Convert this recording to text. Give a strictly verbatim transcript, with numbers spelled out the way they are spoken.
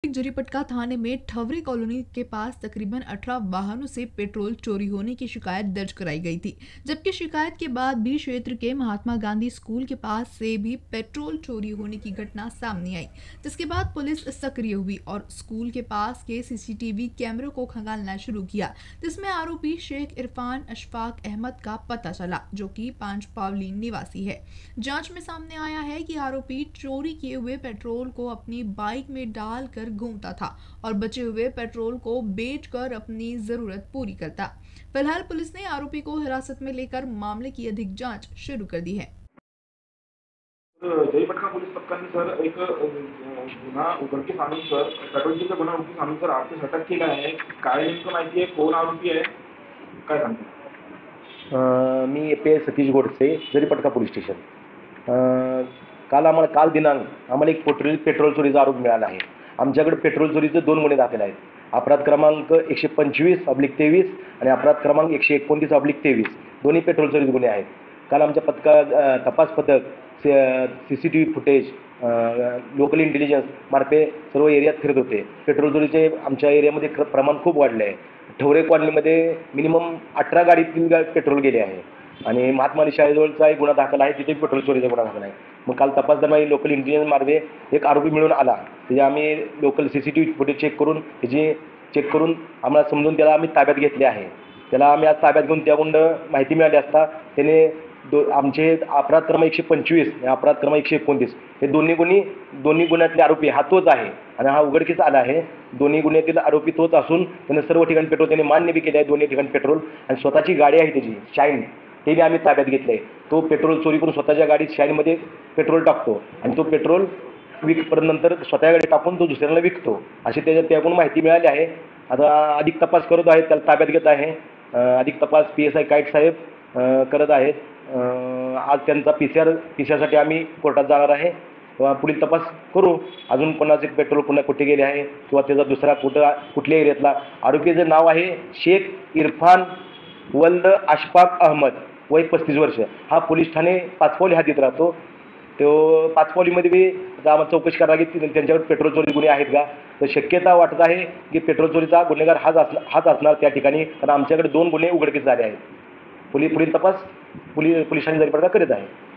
जरीपटका थाने में ठवरे कॉलोनी के पास तकरीबन अठारह वाहनों से पेट्रोल चोरी होने की शिकायत दर्ज कराई गई थी, जबकि शिकायत के बाद भी क्षेत्र के महात्मा गांधी स्कूल के पास से भी पेट्रोल चोरी होने की घटना सामने आई, जिसके बाद पुलिस सक्रिय हुई और स्कूल के पास के सीसीटीवी कैमरों को खंगालना शुरू किया, जिसमें आरोपी शेख इरफान अशफाक अहमद का पता चला, जो कि पांच पावली निवासी है। जांच में सामने आया है कि आरोपी चोरी किए हुए पेट्रोल को अपनी बाइक में डालकर घूमता था और बचे हुए पेट्रोल को बेचकर अपनी जरूरत पूरी करता। फिलहाल पुलिस ने आरोपी को हिरासत में लेकर मामले की अधिक जांच शुरू कर दी है। जरीपटका पोलीस पथकाने सर एक गुन्हा उघडकीस आणून सर पेट्रोलचा गुन्हा उघडकीस आणून सर आर्थिक अटक केला आहे। काय नेमकं माहिती आहे, कोण आरोपी आहे, काय सांगता? मी पे सतीश गोडसे, जरीपटका पोलीस स्टेशन। काल आम्हाला काल दिनांक आम्हाला एक पेट्रोल पेट्रोल चोरीचा आरोप मिळाला आहे। आमच्याकडे पेट्रोल चोरीचे दोन गुन्हे दाखल आहेत। अपराध क्रमांक एकशे पंचवीस अब्लिक तेवीस आणि अपराध क्रमांक एकशे एकोणतीस अब्लिक तेवीस दोन्ही पेट्रोल चोरीचे गुन्हे आहेत। काल आमच्या पथका तपास पथक C C T V footage local intelligence मार्फे सर्व एरियात फिरत होते। पेट्रोल चोरीचे आमच्या एरियामध्ये प्रमाण खूप वाढले आहे। ठवरे कॉलनीमध्ये मिनिमम अठरा गाडीतील पेट्रोल गेले आहे आणि महात्मा शाळेजवळचा एक गुन्हा दाखल आहे, तिथे पेट्रोल चोरीचा गुन्हा दाखल आहे। मग काल तपास दरम्यान लोकल इंटेलिजन्स मार्फे एक आरोपी मिळून आला, त्याचे आम्ही local C C T V footage check करून त्याची चेक करून आम्हाला समजून त्याला आम्ही ताब्यात घेतले आहे। त्याला आम्ही आज ताब्यात घेऊन त्याकडून माहिती मिळाली असता त्याने दो आमचे अपराध क्रमांक एकशे पंचवीस आणि अपराध क्रमांक एकशे एकोणतीस हे दोन्ही गुन्हे दोन्ही गुन्ह्यातले आरोपी हा तोच आहे आणि हा उघडकीस आला आहे। दोन्ही गुन्ह्यातील आरोपी तोच असून त्याने सर्व ठिकाणी पेट्रोल त्याने मान्य बी केले आहे। दोन्ही ठिकाणी पेट्रोल आणि स्वतःची गाडी आहे त्याची शाईन, ते बी आम्ही ताब्यात घेतले आहे। तो पेट्रोल चोरी करून स्वतःच्या गाडीत शाईनमध्ये पेट्रोल टाकतो आणि तो पेट्रोल विक परत नंतर स्वतःच्या गाडी टाकून तो दुसऱ्याला विकतो, अशी त्याच्या त्याकडून माहिती मिळाली आहे। आता अधिक तपास करत आहेत, त्याला ताब्यात घेत आहे। अधिक तपास पी एस आय काईट साहेब करत आहेत। आज त्यांचा P C R P C आरसाठी आम्ही कोर्टात जाणार आहे, तेव्हा पुढील तपास करू अजून कोणाचे पेट्रोल पुन्हा कुठे गेले आहे किंवा त्याचा दुसरा कुठं कुठल्या एरियातला। आरोपीचं नाव आहे शेख इरफान वल्द अशफाक अहमद, वय पस्तीस वर्ष। हा पोलीस ठाणे पाचपावली हद्दीत राहतो। तो पाचपावलीमध्ये बी आम्हाला चौकशी करावी की त्यांच्याकडे पेट्रोल चोरी गुन्हे आहेत का, तर शक्यता वाटत आहे की पेट्रोल चोरीचा गुन्हेगार हाच असणार हाच असणार त्या ठिकाणी, कारण आमच्याकडे दोन गुन्हे उघडकीस झाले आहेत। पुढील पुढील तपास पोलीस पोलिसांनी जरीपटका करीत आहे।